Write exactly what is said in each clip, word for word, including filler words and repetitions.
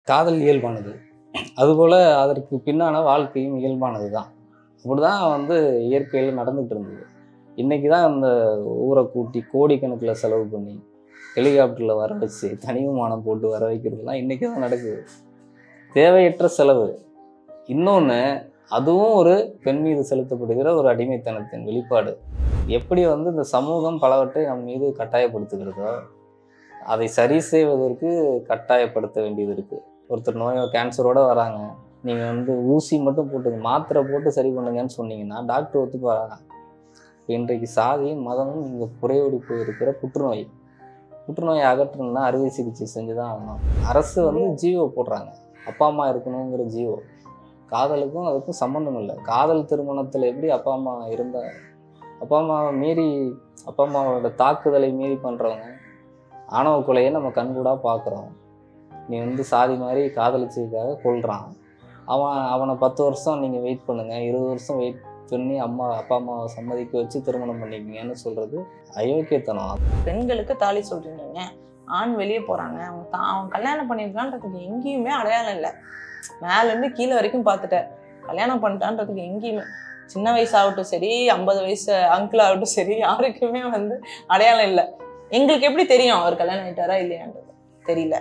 காதல் இயல்பானது. அதுபோல் அதற்கு பின்னான வாழ்க்கையும் இயல்பானது தான். இப்படி தான் வந்து இயற்கையில் நடந்துகிட்டு இருந்தது. இன்றைக்கி தான் அந்த ஊரை கூட்டி கோடிக்கணக்கில் செலவு பண்ணி ஹெலிகாப்டரில் வர வச்சு தனி விமானம் போட்டு வர வைக்கிறதுலாம் இன்றைக்கி தான் நடக்குது. தேவையற்ற செலவு. இன்னொன்று, அதுவும் ஒரு பெண் மீது செலுத்தப்படுகிற ஒரு அடிமைத்தனத்தின் வெளிப்பாடு. எப்படி வந்து இந்த சமூகம் பலவற்றை நம் மீது கட்டாயப்படுத்துகிறதோ அதை சரி செய்வதற்கு கட்டாயப்படுத்த வேண்டியது இருக்குது. ஒருத்தர் நோயோ கேன்சரோடு வராங்க, நீங்கள் வந்து ஊசி மட்டும் போட்டுங்க, மாத்திரை போட்டு சரி பண்ணுங்கன்னு சொன்னீங்கன்னா டாக்டர் ஒத்துப்பாங்க. இன்றைக்கு சாதியும் மதமும் இங்கே குறையோடி போயிருக்கிற புற்றுநோய் புற்றுநோயை அகற்றணும்னா அறுவை சிகிச்சை செஞ்சு தான் ஆகணும். அரசு வந்து ஜீவோ போடுறாங்க, அப்பா அம்மா இருக்கணுங்கிற ஜீவோ. காதலுக்கும் அதுக்கும் சம்மந்தம் இல்லை. காதல் திருமணத்தில் எப்படி அப்பா அம்மா இருந்தால் அப்பா அம்மாவை மீறி அப்பா அம்மாவோட தாக்குதலை மீறி பண்ணுறவங்க ஆணவ கொலையை நம்ம கண்கூடாக பார்க்குறோம். நீ வந்து சாதி மாதிரி காதலிச்சதுக்காக கொள்கிறான். அவன் அவனை பத்து வருஷம் நீங்கள் வெயிட் பண்ணுங்கள், இருபது வருஷம் வெயிட் பண்ணி அம்மா அப்பா அம்மாவை சம்மதிக்க வச்சு திருமணம் பண்ணிக்கிங்கன்னு சொல்கிறது அயோக்கியத்தனம். பெண்களுக்கு தாலி சொல்கிறீங்க, ஆண் வெளியே போகிறாங்க, அவங்க தா அவன் கல்யாணம் பண்ணியிருக்கான்றதுக்கு எங்கேயுமே அடையாளம் இல்லை. மேலேருந்து கீழே வரைக்கும் பார்த்துட்டேன், கல்யாணம் பண்ணிட்டான்றதுக்கு எங்கேயுமே. சின்ன வயசாகட்டும் சரி, ஐம்பது வயசு அங்கிள் ஆகட்டும் சரி, யாருக்குமே வந்து அடையாளம் இல்லை. எங்களுக்கு எப்படி தெரியும் அவர் கல்யாணம் ஆகிட்டாரா இல்லையான்றது? தெரியல.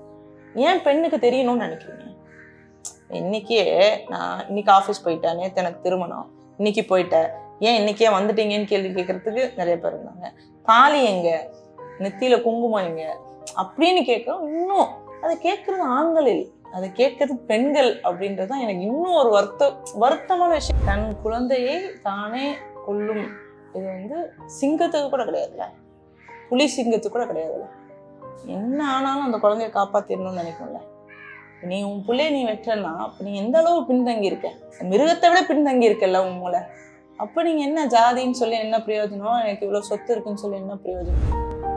ஏன் பெண்ணுக்கு தெரியணும்னு நினைக்கிறீங்க? இன்னைக்கே நான் இன்னைக்கு ஆஃபீஸ் போயிட்டேன், நேற்று எனக்கு திருமணம், இன்னைக்கு போயிட்டேன், ஏன் இன்னைக்கே வந்துட்டீங்கன்னு கேள்வி கேட்கறதுக்கு நிறைய பேர் இருந்தாங்க. தாலி எங்க, நெத்தியில குங்குமம் எங்க அப்படின்னு கேட்குறோம். இன்னும் அதை கேட்கறது ஆண்களில், அதை கேட்கறது பெண்கள் அப்படின்றது தான் எனக்கு இன்னும் ஒரு வருத்த வருத்தமான விஷயம். தன் குழந்தையை தானே கொல்லும் இது வந்து சிங்கத்துக்கு கூட கிடையாதுல்ல, புலி சிங்கத்துக்கு கூட கிடையாதுல்ல. என்ன ஆனாலும் அந்த குழந்தைய காப்பாத்திடணும்னு நினைக்கும்ல. நீ உன் பிள்ளைய நீ வெட்டுறன்னா அப்ப நீ எந்த அளவு பின்தங்கி இருக்க, மிருகத்தை விட பின்தங்கி இருக்கல உன் மூளை. அப்ப நீங்க என்ன ஜாதின்னு சொல்லி என்ன பிரயோஜனம், எனக்கு இவ்வளவு சொத்து இருக்குன்னு சொல்லி என்ன பிரயோஜனம்?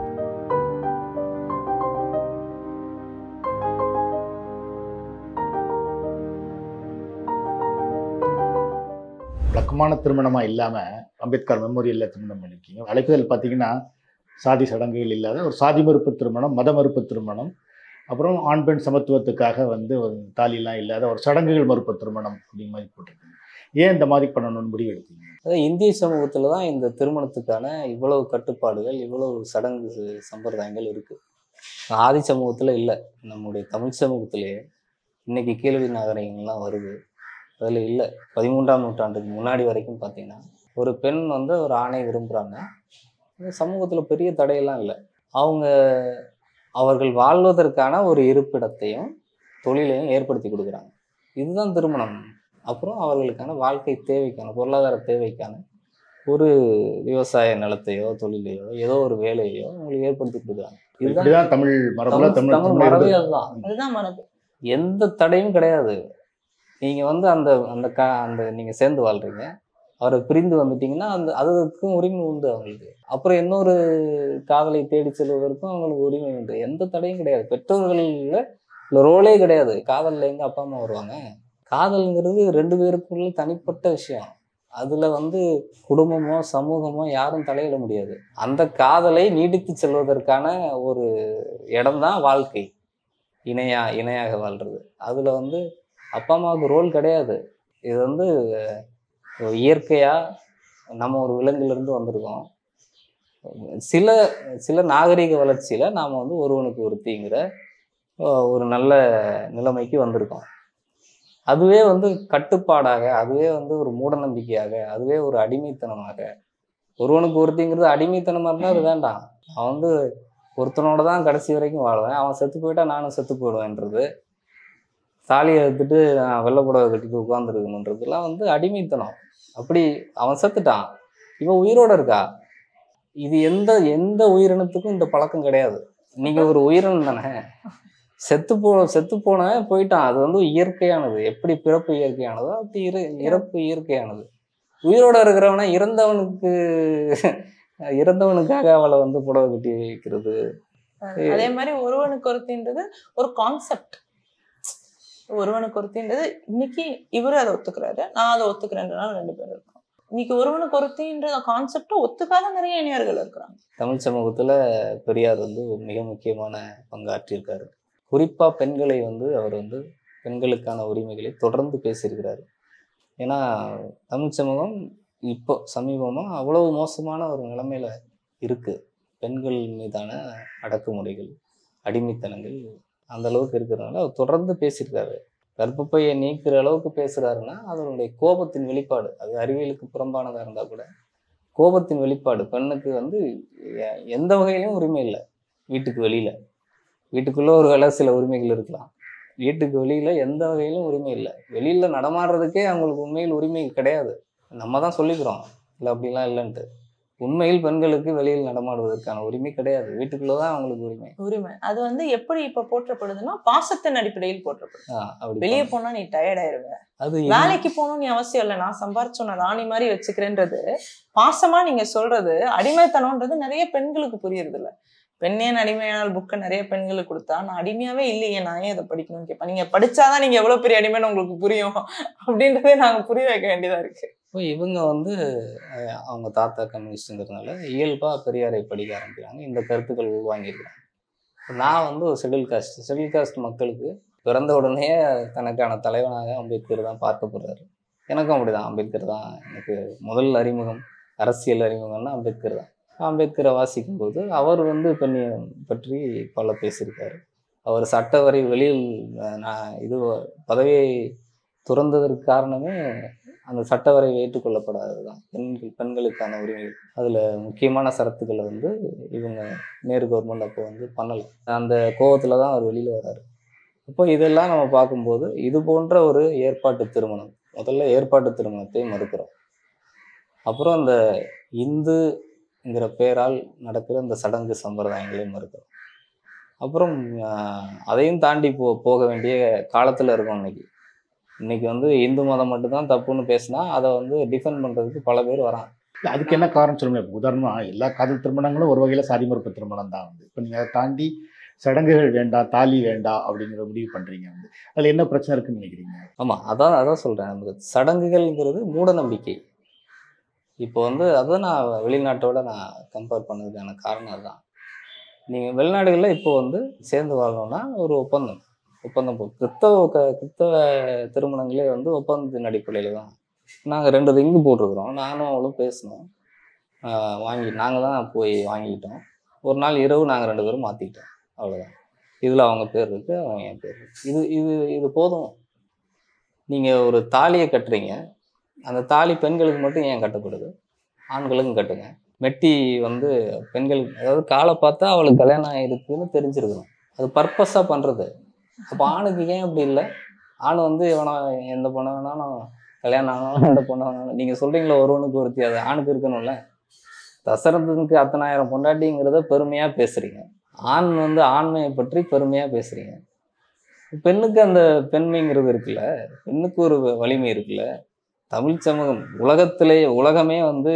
வழக்கமான திருமணமாக இல்லாமல் அம்பேத்கர் மெமோரியலில் திருமணம் பண்ணியிருக்கீங்க. அழைப்புதல் பார்த்தீங்கன்னா சாதி சடங்குகள் இல்லாத ஒரு சாதி மறுப்பு திருமணம், மத மறுப்பு திருமணம், அப்புறம் ஆண் பெண் சமத்துவத்துக்காக வந்து ஒரு தாலிலாம் இல்லாத ஒரு சடங்குகள் மறுப்பு திருமணம் அப்படிங்கிற மாதிரி போட்டிருக்கீங்க. ஏன் இந்த மாதிரி பண்ணணும்னு முடிவு எடுத்தீங்க? அதாவது இந்திய சமூகத்தில் தான் இந்த திருமணத்துக்கான இவ்வளவு கட்டுப்பாடுகள், இவ்வளவு சடங்கு சம்பிரதாயங்கள் இருக்குது. ஆதி சமூகத்தில் இல்லை. நம்முடைய தமிழ் சமூகத்திலேயே இன்றைக்கி கீழடி நாகரிகங்கள்லாம் வருது, அதில் இல்லை. பதிமூன்றாம் நூற்றாண்டுக்கு முன்னாடி வரைக்கும் பார்த்திங்கன்னா ஒரு பெண் வந்து ஒரு ஆணை விரும்புகிறாங்க, இந்த சமூகத்தில் பெரிய தடையெல்லாம் இல்லை. அவங்க அவர்கள் வாழ்வதற்கான ஒரு இருப்பிடத்தையும் தொழிலையும் ஏற்படுத்தி கொடுக்குறாங்க. இதுதான் திருமணம். அப்புறம் அவர்களுக்கான வாழ்க்கை தேவைக்கான, பொருளாதார தேவைக்கான ஒரு விவசாய நிலத்தையோ தொழிலையோ ஏதோ ஒரு வேலையோ அவங்களுக்கு ஏற்படுத்தி கொடுக்குறாங்க. இதுதான் தமிழ் மரபுல தமிழ் மரபே அதுதான். அதுதான் மரபு. எந்த தடையும் கிடையாது. நீங்கள் வந்து அந்த அந்த க அந்த நீங்கள் சேர்ந்து வாழ்கிறீங்க, அவரை பிரிந்து வந்துட்டிங்கன்னா அந்த அதுக்கும் உரிமை உண்டு அவங்களுக்கு. அப்புறம் இன்னொரு காதலை தேடி செல்வதற்கும் அவங்களுக்கு உரிமை உண்டு. எந்த தடையும் கிடையாது. பெற்றோர்களில் ரோலே கிடையாது. காதலில் எங்கே அப்பா அம்மா வருவாங்க? காதல்ங்கிறது ரெண்டு பேருக்குள்ள தனிப்பட்ட விஷயம். அதில் வந்து குடும்பமோ சமூகமோ யாரும் தலையிட முடியாது. அந்த காதலை நீடித்து செல்வதற்கான ஒரு இடம்தான் வாழ்க்கை, இணையா இணையாக வாழ்கிறது. அதில் வந்து அப்பா அம்மாவுக்கு ரோல் கிடையாது. இது வந்து இயற்கையாக நம்ம ஒரு விலங்குலேருந்து வந்திருக்கோம். சில சில நாகரிக வளர்ச்சியில் நாம் வந்து ஒருவனுக்கு ஒருத்திங்கிற ஒரு நல்ல நிலைமைக்கு வந்திருக்கோம். அதுவே வந்து கட்டுப்பாடாக, அதுவே வந்து ஒரு மூடநம்பிக்கையாக, அதுவே ஒரு அடிமைத்தனமாக, ஒருவனுக்கு ஒருத்திங்கிறது அடிமைத்தனமாக இருந்தால் அது வேண்டாம். அவன் வந்து ஒருத்தனோட தான் கடைசி வரைக்கும் வாழ்வேன், அவன் செத்து போயிட்டா நானும் செத்து போயிடுவேன்றது, தாலியை எடுத்துட்டு நான் வெள்ளைப்புடவை கட்டிட்டு உட்காந்துருக்கணுன்றதுலாம் வந்து அடிமைத்தனம். அப்படி அவன் செத்துட்டான், இவன் உயிரோடு இருக்கா. இது எந்த எந்த உயிரினத்துக்கும் இந்த பழக்கம் கிடையாது. நீங்கள் ஒரு உயிரினம் தானே, செத்து போ செத்து போனவன் போயிட்டான், அது வந்து இயற்கையானது. எப்படி பிறப்பு இயற்கையானதோ அப்படி இரு இறப்பு இயற்கையானது. உயிரோடு இருக்கிறவனை இறந்தவனுக்கு இறந்தவனுக்காக அவளை வந்து புடவை கட்டி வைக்கிறது. அதே மாதிரி ஒருவனுக்கு ஒருத்தின்றது ஒரு கான்செப்ட். ஒருவனுக்கு ஒருத்தின்றது இன்னைக்கு இவரு அதை ஒத்துக்கிறாரு, நான் அதை ஒத்துக்கிறேன்றனால ரெண்டு பேரும் இருக்கோம். இன்னைக்கு ஒருவனுக்கு ஒருத்தின்ற கான்செப்டை ஒத்துக்காத நிறைய இளைஞர்கள் இருக்கிறாங்க. தமிழ் சமூகத்தில் பெரியார் வந்து ஒரு மிக முக்கியமான பங்காற்றியிருக்காரு. குறிப்பாக பெண்களை வந்து அவர் வந்து பெண்களுக்கான உரிமைகளை தொடர்ந்து பேசியிருக்கிறாரு. ஏன்னா தமிழ் சமூகம் இப்போ சமீபமாக அவ்வளவு மோசமான ஒரு நிலைமையில இருக்குது. பெண்கள் மீதான அடக்குமுறைகள், அடிமைத்தனங்கள் அந்த அளவுக்கு இருக்கிறதுனால அவர் தொடர்ந்து பேசியிருக்காரு. கர்ப்பப்பையை நீக்கிற அளவுக்கு பேசுகிறாருன்னா அதனுடைய கோபத்தின் வெளிப்பாடு. அது அறிவியலுக்கு புறம்பானதாக இருந்தால் கூட கோபத்தின் வெளிப்பாடு. பெண்ணுக்கு வந்து எந்த வகையிலும் உரிமை இல்லை. வீட்டுக்கு வெளியில், வீட்டுக்குள்ளே ஒரு வேளை சில உரிமைகள் இருக்கலாம், வீட்டுக்கு வெளியில் எந்த வகையிலும் உரிமை இல்லை. வெளியில் நடமாடுறதுக்கே அவங்களுக்கு உண்மையில் உரிமை கிடையாது. நம்ம தான் சொல்லிக்கிறோம் இல்லை அப்படிலாம் இல்லைன்ட்டு. உண்மையில் பெண்களுக்கு வெளியில் நடமாடுவதற்கான உரிமை கிடையாது. வீட்டுக்குள்ளே தான் அவங்களுக்கு உரிமை. உரிமை அது வந்து எப்படி இப்ப போற்றப்படுதுன்னா பாசத்தின் அடிப்படையில் போற்றப்படுது. வெளியே போனா நீ டயர்ட் ஆயிருவ, அது வேலைக்கு போகணும்னு நீ அவசியம் இல்லை, நான் சம்பாரிச்சு நான் ராணி மாதிரி வச்சுக்கிறேன்றது பாசமா நீங்க சொல்றது. அடிமைத்தனம்ன்றது நிறைய பெண்களுக்கு புரியுறது இல்லை. பெண்ணேன் அடிமையானால் புக்கை நிறைய பெண்களுக்கு கொடுத்தா நான் அடிமையாவே இல்லையே, நான் ஏன் இதை படிக்கணும்னு கேட்பேன். நீங்க படிச்சாதான் நீங்க எவ்வளவு பெரிய அடிமைன்னு உங்களுக்கு புரியும் அப்படின்றதே நாங்க புரிய வைக்க வேண்டியதா இருக்கு. இப்போ இவங்க வந்து அவங்க தாத்தா கம்யூனிஸ்ட்டுங்கிறதுனால இயல்பாக பெரியாரை படிக்க ஆரம்பிக்கிறாங்க. இந்த கருத்துக்கள் உள்வாங்கியிருக்கிறாங்க. நான் வந்து ஒரு ஷெட்யூல் காஸ்ட் ஷெட்யூல் காஸ்ட் மக்களுக்கு பிறந்த உடனே தனக்கான தலைவனாக அம்பேத்கர் தான் பார்க்கப்படுறாரு. எனக்கும் அப்படி தான். அம்பேத்கர் தான் எனக்கு முதல் அறிமுகம், அரசியல் அறிமுகம்னா அம்பேத்கர் தான். அம்பேத்கரை வாசிக்கும்போது அவர் வந்து பெண்ணை பற்றி பல பேசியிருக்காரு. அவர் சட்டவரை வெளியில் நான் இது பதவியை துறந்ததற்கு காரணமே அந்த சட்டவரை ஏற்றுக்கொள்ளப்படாதது தான். பெண்கள் பெண்களுக்கான உரிமைகள் அதில் முக்கியமான சரத்துக்களை வந்து இவங்க நேரு கவர்மெண்ட் அப்போ வந்து பண்ணலை. அந்த கோபத்தில் தான் அவர் வெளியில் வர்றாரு. அப்போ இதெல்லாம் நம்ம பார்க்கும்போது இது போன்ற ஒரு ஏற்பாட்டு திருமணம், முதல்ல ஏற்பாட்டு திருமணத்தை மறுக்கிறோம். அப்புறம் அந்த இந்துங்கிற பேரால் நடக்கிற இந்த சடங்கு சம்பிரதாயங்களையும் மறுக்கிறோம். அப்புறம் அதையும் தாண்டி போ போக வேண்டிய காலத்தில் இருக்கோம் இன்னைக்கு. இன்னைக்கு வந்து இந்து மதம் மட்டும்தான் தப்புன்னு பேசினா அதை வந்து டிஃபெண்ட் பண்ணுறதுக்கு பல பேர் வராங்க. அதுக்கு என்ன காரணம் சொல்லுங்க? இப்போ உதாரணமாக எல்லா காதல் திருமணங்களும் ஒரு வகையில் சாதி மறுப்பு திருமணம் தான். வந்து இப்போ நீங்கள் அதை தாண்டி சடங்குகள் வேண்டாம், தாலி வேண்டாம் அப்படிங்கிற முடிவு பண்ணுறீங்க. வந்து அதில் என்ன பிரச்சனை இருக்குன்னு நினைக்கிறீங்க? ஆமாம், அதான் அதான் சொல்கிறேன். நமக்கு சடங்குகள்ங்கிறது மூட நம்பிக்கை. இப்போ வந்து அதை நான் வெளிநாட்டோட நான் கம்பேர் பண்ணதுக்கான காரணம் அதுதான். நீங்கள் வெளிநாடுகளில் இப்போ வந்து சேர்ந்து வாழணும்னா ஒரு ஒப்பந்தம் ஒப்பந்தம் போ கிறிஸ்தவ க கிறிஸ்தவ திருமணங்களே வந்து ஒப்பந்தத்தின் அடிப்படையில் தான். நாங்கள் ரெண்டு ரிங்கு போட்டிருக்கிறோம், நானும் அவளும் பேசினோம், வாங்கி நாங்கள் தான் போய் வாங்கிக்கிட்டோம். ஒரு நாள் இரவு நாங்கள் ரெண்டு பேரும் மாற்றிக்கிட்டோம், அவ்வளோதான். இதில் அவங்க பேர் இருக்குது, அவங்க என் பேர் இருக்குது. இது இது இது போதும். நீங்கள் ஒரு தாலியை கட்டுறீங்க, அந்த தாலி பெண்களுக்கு மட்டும் ஏன் கட்டப்படுது? ஆண்களுக்கும் கட்டுங்க. மெட்டி வந்து பெண்களுக்கு, அதாவது காலை பார்த்தா அவளுக்கு கல்யாணம் ஆகிருக்குன்னு தெரிஞ்சிருக்கணும். அது பர்பஸாக பண்ணுறது. அப்போ ஆணுக்கு ஏன் அப்படி இல்லை? ஆண் வந்து எவனோ எந்த பொண்ணை வேணாலும் கல்யாணம் ஆனாலும் எந்த பொண்ணை வேணாலும் நீங்கள் சொல்கிறீங்களா ஒருவனுக்கு ஒருத்தி, அது ஆணுக்கு இருக்கணும்ல. தசரதனுக்கு அத்தனாயிரம் பொண்டாட்டிங்கிறத பெருமையாக பேசுகிறீங்க. ஆண் வந்து ஆண்மையை பற்றி பெருமையாக பேசுகிறீங்க. பெண்ணுக்கு அந்த பெண்மைங்கிறது இருக்குல்ல, பெண்ணுக்கு ஒரு வலிமை இருக்குல்ல. தமிழ் சமூகம் உலகத்திலே உலகமே வந்து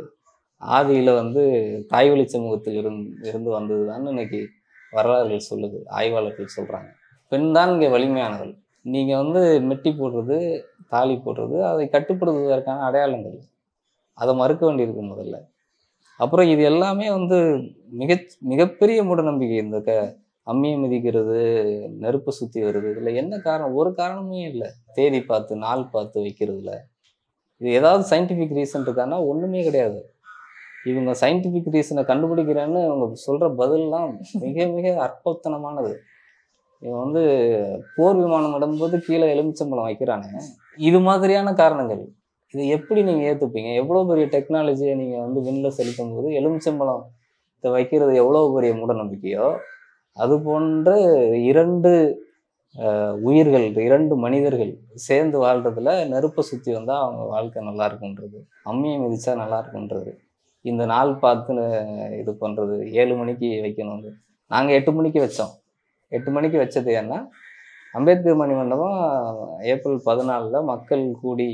ஆதியில் வந்து தாய்வழி சமூகத்தில் இருந்து இருந்து வந்தது தான் இன்னைக்கு வரலாறுகள் சொல்லுது, ஆய்வாளர்கள் சொல்கிறாங்க. பெண் தான் இங்கே வலிமையானவள். நீங்கள் வந்து மெட்டி போடுறது, தாலி போடுறது அதை கட்டுப்படுத்துவதற்கான அடையாளங்கள், அதை மறுக்க வேண்டியிருக்கு முதல்ல. அப்புறம் இது எல்லாமே வந்து மிக மிகப்பெரிய மூடநம்பிக்கை. இந்த க அம்மியை மிதிக்கிறது, நெருப்பு சுற்றி வருது, இதில் என்ன காரணம்? ஒரு காரணமே இல்லை. தேதி பார்த்து நாள் பார்த்து வைக்கிறதுல இது ஏதாவது சயின்டிஃபிக் ரீசன் இருக்கான்னா ஒன்றுமே கிடையாது. இவங்க சயின்டிஃபிக் ரீசனை கண்டுபிடிக்கிறேன்னு இவங்க சொல்கிற பதிலெலாம் மிக மிக அற்பத்தனமானது. இவன் வந்து போர் விமானம் விடும்போது கீழே எலுமிச்சம்பழம் வைக்கிறானே, இது மாதிரியான காரணங்கள். இதை எப்படி நீங்கள் ஏற்றுப்பீங்க? எவ்வளோ பெரிய டெக்னாலஜியை நீங்கள் வந்து விண்ணில் செலுத்தும் போது எலுமிச்சம்பழம் இதை வைக்கிறது எவ்வளோ பெரிய மூடநம்பிக்கையோ, அது போன்ற இரண்டு உயிர்கள், இரண்டு மனிதர்கள் சேர்ந்து வாழ்கிறதுல நெருப்பை சுற்றி வந்தால் அவங்க வாழ்க்கை நல்லா இருக்குன்றது, அம்மியை மிதிச்சா நல்லா இருக்குன்றது, இந்த நாள் பார்த்து இது பண்ணுறது, ஏழு மணிக்கு வைக்கணும். நாங்கள் எட்டு மணிக்கு வச்சோம். எட்டு மணிக்கு வச்சது ஏன்னா அம்பேத்கர் மணிமண்டபம் ஏப்ரல் பதினாலில் மக்கள் கூடி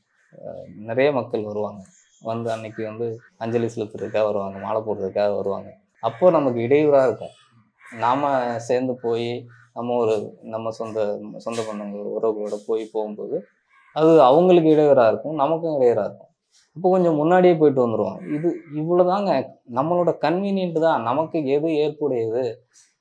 நிறைய மக்கள் வருவாங்க. வந்து அன்னைக்கு வந்து அஞ்சலி செலுத்துறதுக்காக வருவாங்க, மாலை போடுறதுக்காக வருவாங்க. அப்போது நமக்கு இடையூறாக இருக்கும். நாம் சேர்ந்து போய் நம்ம ஒரு நம்ம சொந்த சொந்த பண்ணவங்க உறவுகளோட போய் போகும்போது அது அவங்களுக்கு இடையூறாக இருக்கும், நமக்கும் இடையூறாக இருக்கும். இப்போ கொஞ்சம் முன்னாடியே போயிட்டு வந்துடுவோம். இது இவ்வளோ தாங்க நம்மளோட கன்வீனியன்ட் தான். நமக்கு எது ஏற்புடையது,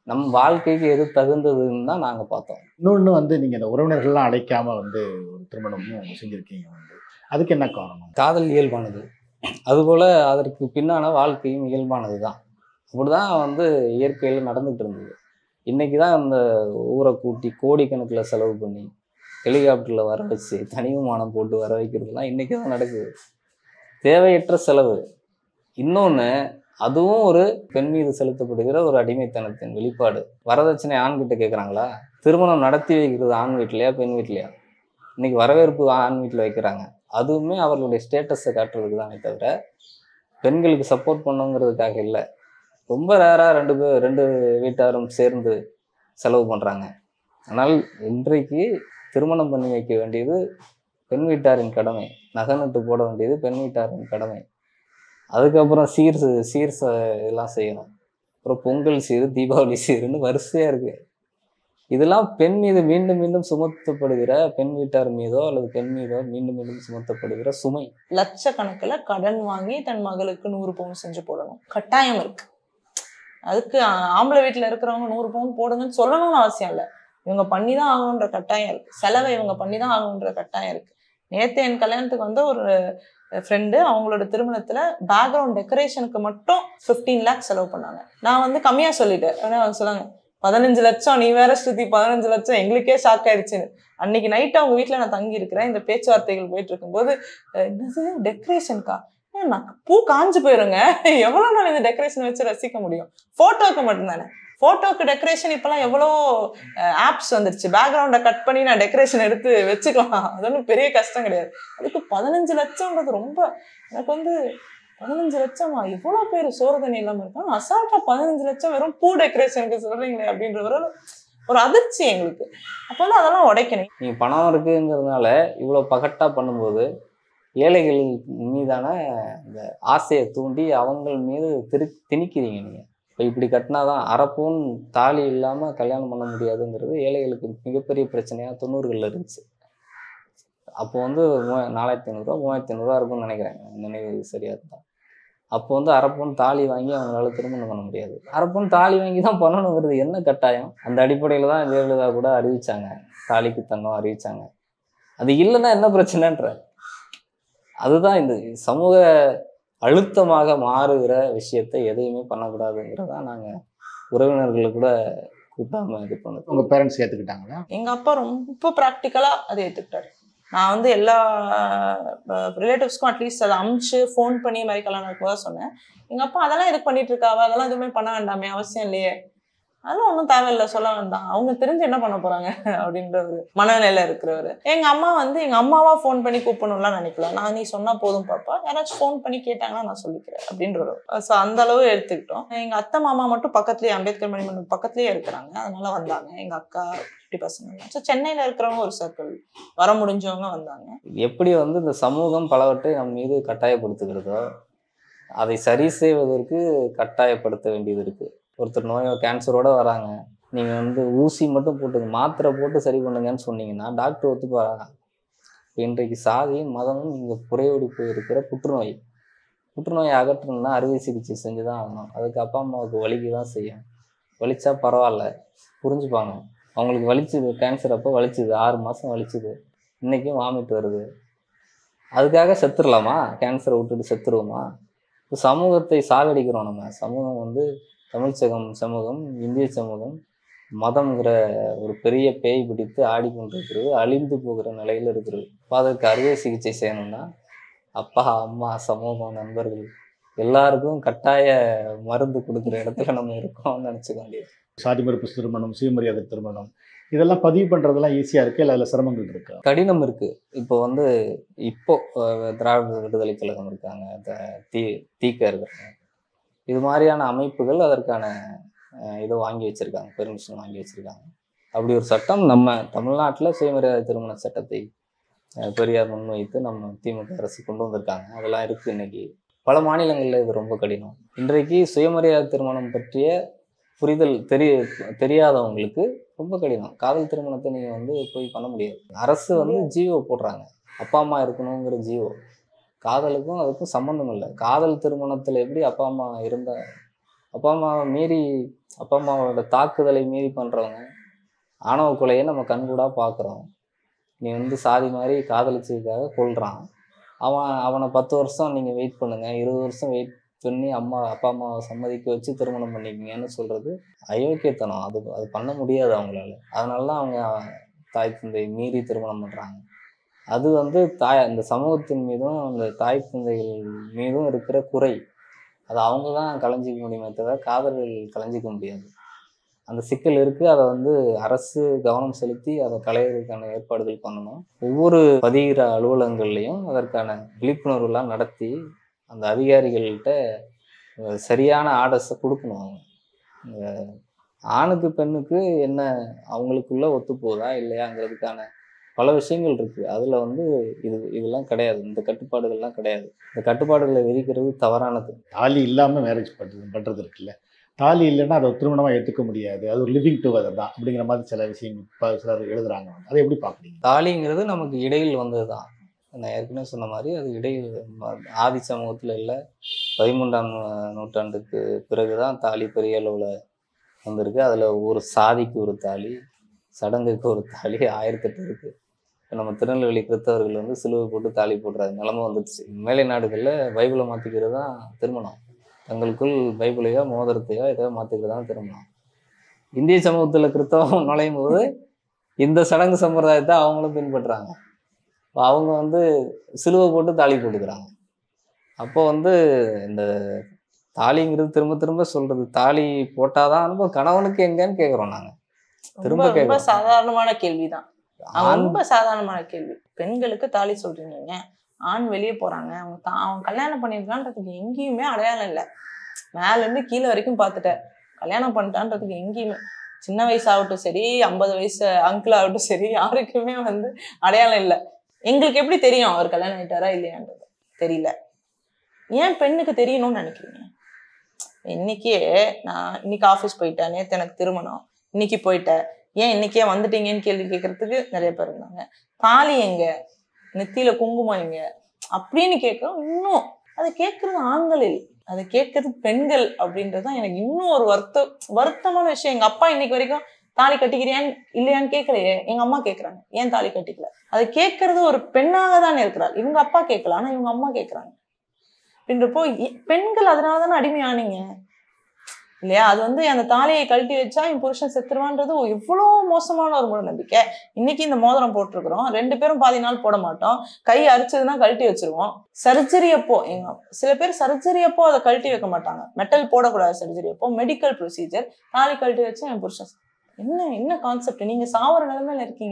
நம்ம வாழ்க்கைக்கு எது தகுந்ததுன்னு தான் நாங்கள் பார்த்தோம். இன்னொன்று வந்து நீங்கள் இந்த உறவினர்கள்லாம் அழைக்காம வந்து ஒரு திருமணமும் செஞ்சுருக்கீங்க வந்து அதுக்கு என்ன காரணம்? காதல் இயல்பானது, அதுபோல் அதற்கு பின்னான வாழ்க்கையும் இயல்பானது தான். அப்படி தான் வந்து இயற்கையில் நடந்துகிட்டு இருந்தது. இன்றைக்கி தான் இந்த ஊரை கூட்டி கோடிக்கணக்கில் செலவு பண்ணி ஹெலிகாப்டரில் வர வச்சு தனி விமானம் போட்டு வர வைக்கிறதுலாம் இன்றைக்கி தான் நடக்குது. தேவையற்ற செலவு. இன்னொன்று, அதுவும் ஒரு பெண் மீது செலுத்தப்படுகிற ஒரு அடிமைத்தனத்தின் வெளிப்பாடு. வரதட்சணை ஆண்கிட்ட கேட்குறாங்களா? திருமணம் நடத்தி வைக்கிறது ஆண் வீட்லையா பெண் வீட்லையா? இன்றைக்கி வரவேற்பு ஆண் வீட்டில் வைக்கிறாங்க. அதுவுமே அவர்களுடைய ஸ்டேட்டஸை காட்டுறதுக்கு தானே தவிர பெண்களுக்கு சப்போர்ட் பண்ணுங்கிறதுக்காக இல்லை. ரொம்ப ரேராக ரெண்டு பேர் ரெண்டு வீட்டாரும் சேர்ந்து செலவு பண்ணுறாங்க. ஆனால் இன்றைக்கு திருமணம் பண்ணி வைக்க வேண்டியது பெண் வீட்டாரின் கடமை, நகை போட வேண்டியது பெண் வீட்டாரின் கடமை. அதுக்கப்புறம் சீர் சீர் இதெல்லாம் செய்யணும். அப்புறம் பொங்கல் சீர், தீபாவளி சீருன்னு வரிசையாக இருக்குது. இதெல்லாம் பெண் மீது மீண்டும் மீண்டும் சுமத்தப்படுகிற, பெண் வீட்டார் மீதோ அல்லது பெண் மீதோ மீண்டும் மீண்டும் சுமத்தப்படுகிற சுமை. லட்சக்கணக்கில் கடன் வாங்கி தன் மகளுக்கு நூறு பவுன் செஞ்சு போடணும் கட்டாயம் இருக்கு. அதுக்கு ஆம்பளை வீட்டில் இருக்கிறவங்க நூறு பவுன் போடுங்கன்னு சொல்லணும்னு அவசியம் இல்லை. இவங்க பண்ணி தான் ஆகணுன்ற கட்டாயம் இருக்கு. செலவை இவங்க பண்ணி தான் ஆகணுன்ற கட்டாயம் இருக்கு. நேற்று என் கல்யாணத்துக்கு வந்து ஒரு ஃப்ரெண்டு அவங்களோட திருமணத்தில் பேக்ரவுண்ட் டெக்கரேஷனுக்கு மட்டும் ஃபிஃப்டீன் லேக்ஸ் செலவு பண்ணாங்க. நான் வந்து கம்மியாக சொல்லிட்டேன். ஏன்னா அவங்க சொன்னாங்க பதினஞ்சு லட்சம், நீ வேற ஸ்ருதி பதினஞ்சு லட்சம், எங்களுக்கே ஷாக் ஆயிடுச்சுன்னு. அன்னைக்கு நைட்டு அவங்க வீட்டில் நான் தங்கி இருக்கிறேன். இந்த பேச்சுவார்த்தைகள் போயிட்டு இருக்கும்போது, என்னது டெக்கரேஷனுக்கா? நான் பூ காஞ்சு போயிருங்க, எவ்வளோ நாள் இந்த டெக்கரேஷன் வச்சு ரசிக்க முடியும்? ஃபோட்டோவுக்கு மட்டும்தானே. ஃபோட்டோக்கு டெக்கரேஷன் இப்போலாம் எவ்வளோ ஆப்ஸ் வந்துருச்சு. பேக்ரவுண்டை கட் பண்ணி நான் டெக்கரேஷன் எடுத்து வச்சுக்கலாம். அது ஒன்றும் பெரிய கஷ்டம் கிடையாது. அதுக்கு பதினஞ்சு லட்சம்ன்றது ரொம்ப, எனக்கு வந்து பதினஞ்சு லட்சமா, இவ்வளோ பேர் சோறுதண்ணி இல்லாமல் இருக்காங்க, அசால்ட்டா பதினஞ்சு லட்சம் வெறும் பூ டெக்கரேஷனுக்கு சொல்றீங்களே அப்படின்ற ஒரு ஒரு அதிர்ச்சி எங்களுக்கு. அப்போ வந்து அதெல்லாம் உடைக்கணும். நீ பணம் இருக்குங்கிறதுனால இவ்வளோ பகட்டாக பண்ணும்போது ஏழைகள் மீதான இந்த ஆசையை தூண்டி அவங்கள் மீது திரு திணிக்கிறீங்க நீங்கள். இப்போ இப்படி கட்டினாதான் அரைப்பூன் தாலி இல்லாமல் கல்யாணம் பண்ண முடியாதுங்கிறது ஏழைகளுக்கு மிகப்பெரிய பிரச்சனையாக தொண்ணூறுகளில் இருந்துச்சு. அப்போ வந்து மூ நாலாயிரத்தி ஐநூறுரூவா மூவாயிரத்தி ஐநூறுரூவா இருக்கும்னு நினைக்கிறேன், நினைவு சரியாக இருந்தால். அப்போ வந்து அரைப்பொன் தாலி வாங்கி அவங்களால திருமணம் பண்ண முடியாது. அரைப்பொன் தாலி வாங்கி தான் பண்ணணுங்கிறது என்ன கட்டாயம்? அந்த அடிப்படையில் தான் ஜெயலலிதா கூட அறிவித்தாங்க, தாலிக்கு தங்கம் அறிவித்தாங்க. அது இல்லைன்னா என்ன பிரச்சனைன்ற அதுதான் இந்த சமூக அழுத்தமாக மாறுகிற விஷயத்தை எதையுமே பண்ணக்கூடாதுங்கிறதான் நாங்கள் உறவினர்களை கூட கூட்டாமல் இது பண்ணுறோம். உங்கள் பேரண்ட்ஸ் ஏற்றுக்கிட்டாங்களா? எங்கள் அப்பா ரொம்ப ப்ராக்டிக்கலாக அதை ஏற்றுக்கிட்டாரு. நான் வந்து எல்லா ரிலேட்டிவ்ஸ்க்கும் அட்லீஸ்ட் அதை அமுச்சு ஃபோன் பண்ணி மாதிரி கல்யாணம் இருக்கும்போது சொன்னேன். எங்கள் அப்பா அதெல்லாம் எதுக்கு பண்ணிட்டு இருக்காவா, அதெல்லாம் எதுவுமே பண்ண வேண்டாமே, அவசியம் இல்லையே, அதெல்லாம் ஒன்றும் தேவையில்லை, சொல்ல வேண்டாம், அவங்க தெரிஞ்சு என்ன பண்ண போகிறாங்க அப்படின்ற ஒரு மனநிலை இருக்கிறவர். எங்கள் அம்மா வந்து எங்கள் அம்மாவா ஃபோன் பண்ணி கூப்பிடணும்லாம் நினைக்கல. நான் நீ சொன்னால் போதும் பாப்பா, யாராச்சும் ஃபோன் பண்ணி கேட்டாங்கன்னா நான் சொல்லிக்கிறேன் அப்படின்ற ஒரு ஸோ அந்த அளவு எடுத்துக்கிட்டோம். எங்கள் அத்தை மாமா மட்டும் பக்கத்துலேயே அம்பேத்கர் மணிமண்டபம் பக்கத்துலேயே இருக்கிறாங்க, அதனால வந்தாங்க. எங்கள் அக்கா குட்டி பசங்க, ஸோ சென்னையில் இருக்கிறவங்க ஒரு சர்க்கிள் வர முடிஞ்சவங்க வந்தாங்க. எப்படி வந்து இந்த சமூகம் பலவற்றை நம் மீது கட்டாயப்படுத்துகிறதோ அதை சரி செய்வதற்கு கட்டாயப்படுத்த வேண்டியது இருக்குது. ஒருத்தர் நோயோ கேன்சரோடு வராங்க, நீங்கள் வந்து ஊசி மட்டும் போட்டுங்க, மாத்திரை போட்டு சரி பண்ணுங்கன்னு சொன்னீங்கன்னா டாக்டர் ஒத்து போகிறாங்க. இன்றைக்கு சாதியும் மதமும் இங்கே புறையோடி போயிருக்கிற புற்றுநோய் புற்றுநோயை அகற்றணும்னா அறுவை சிகிச்சை செஞ்சு தான் ஆகணும். அதுக்கு அப்பா அம்மாவுக்கு வலிக்கு தான் செய்யும். வலிச்சா பரவாயில்ல, புரிஞ்சுப்பாங்க. அவங்களுக்கு வலிச்சுது, கேன்சர் அப்போ வலிச்சுது, ஆறு மாதம் வலிச்சுது, இன்றைக்கும் வாமிட் வருது. அதுக்காக செத்துடலாமா? கேன்சரை விட்டுட்டு செத்துருவோமா? இப்போ சமூகத்தை சாகடிக்கிறோம் நம்ம. சமூகம் வந்து தமிழ் சகம் சமூகம், இந்திய சமூகம், மதம்ங்கிற ஒரு பெரிய பேய் பிடித்து ஆடிக்கொண்டிருக்கிறது, அழிந்து போகிற நிலையில் இருக்கிறது. இப்போ அதற்கு அறுவை சிகிச்சை செய்யணும்னா அப்பா அம்மா சமூகம் நண்பர்கள் எல்லாருக்கும் கட்டாய மருந்து கொடுக்குற இடத்துல நம்ம இருக்கோம்னு நினச்சிக்க வேண்டியது. சாதி மறுப்பு திருமணம், சுயமரியாதை திருமணம், இதெல்லாம் பதிவு பண்ணுறதெல்லாம் ஈஸியாக இருக்குது, இல்லை அதில் சிரமங்கள் இருக்கா? கடினம் இருக்குது. இப்போ வந்து இப்போ திராவிட விடுதலை கழகம் இருக்காங்க, தீ தீக்க இருக்காங்க, இது மாதிரியான அமைப்புகள் அதற்கான இதை வாங்கி வச்சுருக்காங்க, பெர்மிஷன் வாங்கி வச்சுருக்காங்க. அப்படி ஒரு சட்டம் நம்ம தமிழ்நாட்டில் சுயமரியாதை திருமண சட்டத்தை பெரியார் முன்வைத்து நம்ம திமுக அரசு கொண்டு வந்திருக்காங்க. அதெல்லாம் இருக்குது. இன்றைக்கி பல மாநிலங்களில் இது ரொம்ப கடினம். இன்றைக்கு சுயமரியாதை திருமணம் பற்றிய புரிதல் தெரிய தெரியாதவங்களுக்கு ரொம்ப கடினம். காதல் திருமணத்தை நீங்கள் வந்து போய் பண்ண முடியாது. அரசு வந்து ஜீவோ போடுறாங்க, அப்பா அம்மா இருக்கணுங்கிற ஜீவோ. காதலுக்கும் அதுக்கும் சம்மந்தம் இல்லை. காதல் திருமணத்தில் எப்படி அப்பா அம்மா இருந்தால் அப்பா அம்மாவை மீறி அப்பா அம்மாவோட தாக்குதலை மீறி பண்ணுறவங்க ஆணவ கொலையை நம்ம கண்கூடாக பார்க்குறோம். நீ வந்து சாதி மாதிரி காதலிச்சதுக்காக கொல்றான். அவன் அவனை பத்து வருஷம் நீங்கள் வெயிட் பண்ணுங்கள், இருபது வருஷம் வெயிட் பண்ணி அம்மா அப்பா அம்மாவை சம்மதிக்க வச்சு திருமணம் பண்ணிக்கிங்கன்னு சொல்கிறது அயோக்கியத்தனம். அது அது பண்ண முடியாது அவங்களால. அதனால தான் அவங்க தாய் தந்தை மீறி திருமணம் பண்ணுறாங்க. அது வந்து தாய் அந்த சமூகத்தின் மீதும் அந்த தாய் தந்தைகள் மீதும் இருக்கிற குறை. அதை அவங்க தான் களைஞ்சிக்க முடியுமே தவிர காதல்கள் களைஞ்சிக்க முடியாது. அந்த சிக்கல் இருக்குது. அதை வந்து அரசு கவனம் செலுத்தி அதை களையிறதுக்கான ஏற்பாடுகள் பண்ணணும். ஒவ்வொரு பதிகிற அலுவலகங்கள்லையும் அதற்கான விழிப்புணர்வுலாம் நடத்தி அந்த அதிகாரிகள்கிட்ட சரியான ஆர்டர்ஸை கொடுக்கணும். அவங்க ஆணுக்கு பெண்ணுக்கு என்ன அவங்களுக்குள்ள ஒத்து போதா இல்லையாங்கிறதுக்கான பல விஷயங்கள் இருக்குது. அதில் வந்து இது இதெல்லாம் கிடையாது, இந்த கட்டுப்பாடுகள்லாம் கிடையாது. இந்த கட்டுப்பாடுகளை விதிக்கிறது தவறானது. தாலி இல்லாமல் மேரேஜ் பண்ணுறது பண்ணுறது இருக்குல்ல, தாலி இல்லைன்னா அதை திருமணமாக ஏற்றுக்க முடியாது, அது ஒரு லிவிங் டுகெதர் தான் அப்படிங்கிற மாதிரி சில விஷயங்கள் இப்போ சிலர் எழுதுறாங்க. அதை எப்படி பார்க்குறீங்க? தாலிங்கிறது நமக்கு இடையில் வந்தது தான். நான் ஏற்கனவே சொன்ன மாதிரி அது இடையில் ஆதி சமூகத்தில் இல்லை, பதிமூன்றாம் நூற்றாண்டுக்கு பிறகு தான் தாலி பெரிய அளவில் வந்திருக்கு. அதில் ஒரு சாதிக்கு ஒரு தாலி, சடங்குக்கு ஒரு தாலி, ஆயிரத்தெட்டு இருக்குது. இப்போ நம்ம திருநெல்வேலி கிறிஸ்தவர்கள் வந்து சிலுவை போட்டு தாலி போடுறாரு நிலமை வந்துடுச்சு. மேலை நாடுகளில் பைபிளை மாற்றிக்கிறது தான் திருமணம். தங்களுக்குள் பைபிளையோ மோதிரத்தையோ ஏதோ மாற்றிக்கிறது தான் திருமணம். இந்திய சமூகத்தில் கிறிஸ்தவம் நுழையும் போது இந்த சடங்கு சம்பிரதாயத்தை அவங்களும் பின்பற்றுறாங்க. அவங்க வந்து சிலுவை போட்டு தாலி போட்டுக்கிறாங்க. அப்போ வந்து இந்த தாலிங்கிறது திரும்ப திரும்ப சொல்றது, தாலி போட்டாதான் அனுபவம் கணவனுக்கு எங்கன்னு கேட்குறோம். நாங்கள் திரும்ப ரொம்ப கேட்குறோம். சாதாரணமான கேள்விதான். ஆண் ரொம்ப சாதாரணமான கேள்வி. பெண்களுக்கு தாலி சொல்றீங்க, ஆண் வெளியே போறாங்க, அவங்க தா அவன் கல்யாணம் பண்ணிருக்கான்றதுக்கு எங்கேயுமே அடையாளம் இல்லை. மேல இருந்து கீழே வரைக்கும் பார்த்துட்டேன். கல்யாணம் பண்ணிட்டான்றதுக்கு எங்கேயுமே, சின்ன வயசு ஆகட்டும் சரி, ஐம்பது வயசு அங்கிள் ஆகட்டும் சரி, யாருக்குமே வந்து அடையாளம் இல்லை. எங்களுக்கு எப்படி தெரியும் அவர் கல்யாணம் ஆயிட்டாரா இல்லையான்றது? தெரியல. ஏன் பெண்ணுக்கு தெரியணும்னு நினைக்கிறீங்க? இன்னைக்கே நான் இன்னைக்கு ஆஃபீஸ் போயிட்டேன், நேற்று எனக்கு திருமணம், இன்னைக்கு போயிட்டேன், ஏன் இன்னைக்கே வந்துட்டீங்கன்னு கேள்வி கேட்கறதுக்கு நிறைய பேர் இருந்தாங்க. தாலி எங்க, நெத்தியில குங்குமம் எங்க அப்படின்னு கேட்கிறோம். இன்னும் அதை கேட்கறது ஆண்களில், அதை கேட்கறது பெண்கள் அப்படின்றதுதான் எனக்கு இன்னும் ஒரு வருத்த வருத்தமான விஷயம். எங்க அப்பா இன்னைக்கு வரைக்கும் தாலி கட்டிக்கிறியான்னு இல்லையான்னு கேட்கலையே, எங்க அம்மா கேட்கறாங்க ஏன் தாலி கட்டிக்கல. அதை கேட்கறது ஒரு பெண்ணாக தான் இருக்கிறார். இவங்க அப்பா கேட்கல, ஆனா இவங்க அம்மா கேட்கறாங்க அப்படின்றப்போ பெண்கள் அதனாலதானே அடிமையானீங்க இல்லையா? அது வந்து அந்த தாலியை கழட்டி வச்சா என் புருஷன் செத்துருவான்றது எவ்வளோ மோசமான ஒரு மூட நம்பிக்கை. இன்னைக்கு இந்த மோதிரம் போட்டிருக்கிறோம், ரெண்டு பேரும் பாதி நாள் போட மாட்டோம், கை அரிச்சதுன்னா கழட்டி வச்சிருவோம். சர்ஜரி அப்போ எங்க சில பேர் சர்ஜரி அப்போ அதை கழட்டி வைக்க மாட்டாங்க, மெட்டல் போடக்கூடாது சர்ஜரி அப்போ, மெடிக்கல் ப்ரொசீஜர், தாலி கழட்டி வச்சா என் புருஷன். என்ன என்ன கான்செப்ட்? நீங்க சாவர நிலைமையில இருக்கீங்க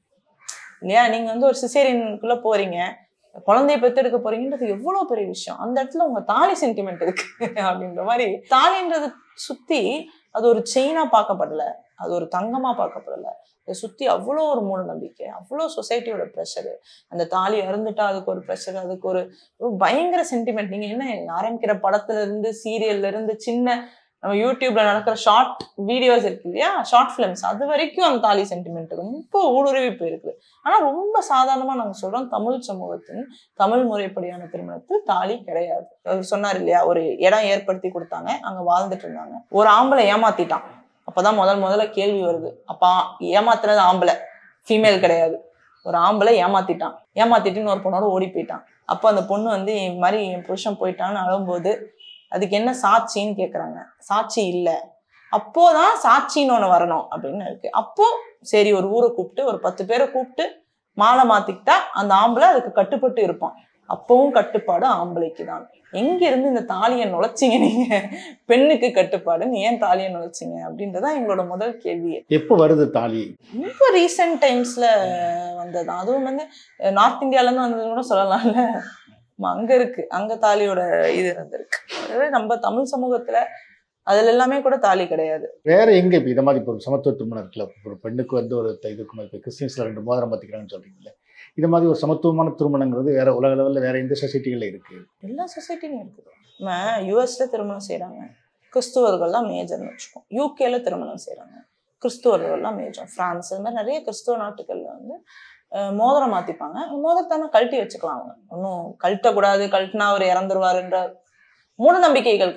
இல்லையா? நீங்க வந்து ஒரு சிசேரியனுக்குள்ள போறீங்க, குழந்தைய பெத்தெடுக்க போறீங்கன்றது எவ்வளவு பெரிய விஷயம். அந்த இடத்துல உங்க தாலி சென்டிமெண்ட் இருக்கு அப்படின்ற மாதிரி. தாலின்றது சுத்தி அது ஒரு செயினா பார்க்கப்படல, அது ஒரு தங்கமா பார்க்கப்படல. அதை சுத்தி அவ்வளோ ஒரு மூட நம்பிக்கை, அவ்வளோ சொசைட்டியோட ப்ரெஷரு. அந்த தாலி அருந்துட்டா அதுக்கு ஒரு ப்ரெஷர், அதுக்கு ஒரு பயங்கர சென்டிமெண்ட். நீங்க என்ன ஆரம்பிக்கிற படத்துல இருந்து சீரியல்ல இருந்து சின்ன நம்ம யூடியூப்ல நடக்கிற ஷார்ட் வீடியோஸ் இருக்கு இல்லையா, ஷார்ட் பிலிம்ஸ், அது வரைக்கும் அந்த தாலி சென்டிமெண்ட் ரொம்ப ஊடுருவி போயிருக்கு. ஆனா ரொம்ப சாதாரணமா நாங்க சொல்றோம், தமிழ் சமூகத்தின் தமிழ் முறைப்படியான திருமணத்தில் தாலி கிடையாது. அவர் சொன்னார் இல்லையா, ஒரு இடம் ஏற்படுத்தி கொடுத்தாங்க, அங்க வாழ்ந்துட்டு இருந்தாங்க. ஒரு ஆம்பளை ஏமாத்திட்டான். அப்பதான் முதல் முதல்ல கேள்வி வருது, அப்பா ஏமாத்துறது ஆம்பளை, ஃபீமேல் கிடையாது. ஒரு ஆம்பளை ஏமாத்திட்டான், ஏமாத்திட்டுன்னு ஒரு பொண்ணோட ஓடி போயிட்டான். அப்போ அந்த பொண்ணு வந்து இந்த மாதிரி என் புருஷன் போயிட்டான்னு அழும்போது அதுக்கு என்ன சாட்சின்னு கேட்குறாங்க. சாட்சி இல்லை. அப்போதான் சாட்சின்னு ஒன்று வரணும் அப்படின்னு இருக்கு. அப்போ சரி, ஒரு ஊரை கூப்பிட்டு ஒரு பத்து பேரை கூப்பிட்டு மாலை மாத்திக்கிட்டா அந்த ஆம்பளை அதுக்கு கட்டுப்பட்டு இருப்பான். அப்பவும் கட்டுப்பாடு ஆம்பளைக்கு தான். எங்க இருந்து இந்த தாலியை நுழைச்சிங்க நீங்க? பெண்ணுக்கு கட்டுப்பாடுன்னு ஏன் தாலியை நுழைச்சிங்க அப்படின்றதான் எங்களோட முதல் கேள்வி. எப்போ வருது தாலி? இப்போ ரீசெண்ட் டைம்ஸ்ல வந்ததுதான். அதுவும் வந்து நார்த் இந்தியால இருந்து வந்ததுன்னு கூட சொல்லலாம்ல. அங்க இருக்கு, அங்க தாலியோட இது இருந்திருக்கு. அதாவது நம்ம தமிழ் சமூகத்துல அதுல எல்லாமே கூட தாலி கிடையாது. வேற எங்க இப்போ இதை மாதிரி இப்போ ஒரு சமத்துவ திருமணம் இருக்குல்ல, ஒரு பெண்ணுக்கு வந்து ஒரு இதுக்கு மாதிரி இப்போ கிறிஸ்டியன்ஸ்ல ரெண்டு மோதிரம் பார்த்துக்கிறாங்கன்னு சொல்றீங்கல்ல, இது மாதிரி ஒரு சமத்துவமான திருமணங்கிறது வேற உலக அளவில் வேற எந்த சொசைட்டிகள்ல இருக்கு? எல்லா சொசைட்டிலும் இருக்குது. நம்ம யூஎஸ்ல திருமணம் செய்யறாங்க, கிறிஸ்துவர்கள்லாம் மேஜர்னு வச்சுக்கோம். யூகேல திருமணம் செய்யறாங்க, கிறிஸ்துவர்கள்லாம் மேஜர். பிரான்ஸ், இந்த மாதிரி நிறைய கிறிஸ்துவ நாட்டுகள்ல வந்து மோதிரம் மாத்திப்பாங்க. மோதிரத்தான கழட்டி வச்சுக்கலாம். அவங்க ஒன்றும் கழட்டக்கூடாது, கழட்டினா அவர் இறந்துருவாருன்ற மூட நம்பிக்கைகள் கிடையாது.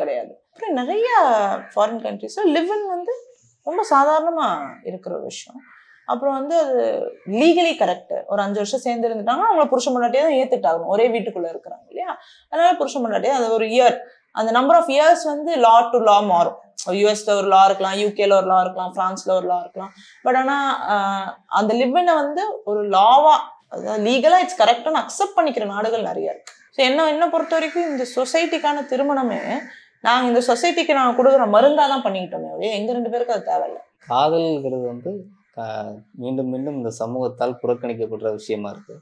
அப்புறம் நிறைய ஃபாரின் கண்ட்ரிஸில் லிவ்-இன் வந்து ரொம்ப சாதாரணமாக இருக்கிற ஒரு விஷயம். அப்புறம் வந்து அது லீகலி கரெக்ட். ஒரு அஞ்சு வருஷம் சேர்ந்து இருந்துட்டாங்கன்னா அவங்கள புருஷ பொண்டாட்டியே தான் ஏற்றுட்டாகணும், ஒரே வீட்டுக்குள்ளே இருக்கிறாங்க இல்லையா. அதனால புருஷ பொண்டாட்டியே அது ஒரு இயர், அந்த நம்பர் ஆஃப் இயர்ஸ் வந்து லா டு லா மாறும். யூஎஸ்ல ஒரு லா இருக்கலாம், யூகேல ஒரு லா இருக்கலாம், பிரான்ஸ்ல ஒரு லா இருக்கலாம். பட் ஆனால் அந்த லிவ்-இனை வந்து ஒரு லாவா, அதாவது லீகலாக இட்ஸ் கரெக்டான அக்செப்ட் பண்ணிக்கிற நாடுகள் நிறைய இருக்கு. ஸோ என்ன என்ன பொறுத்த வரைக்கும் இந்த சொசைட்டிக்கான திருமணமே நாங்கள் இந்த சொசைட்டிக்கு நாங்கள் கொடுக்குற மருந்தாக தான் பண்ணிக்கிட்டோமே அப்படியே, எங்கள் ரெண்டு பேருக்கு அது தேவையில்லை. காதல்ங்கிறது வந்து மீண்டும் மீண்டும் இந்த சமூகத்தால் புறக்கணிக்கப்படுற விஷயமா இருக்கு.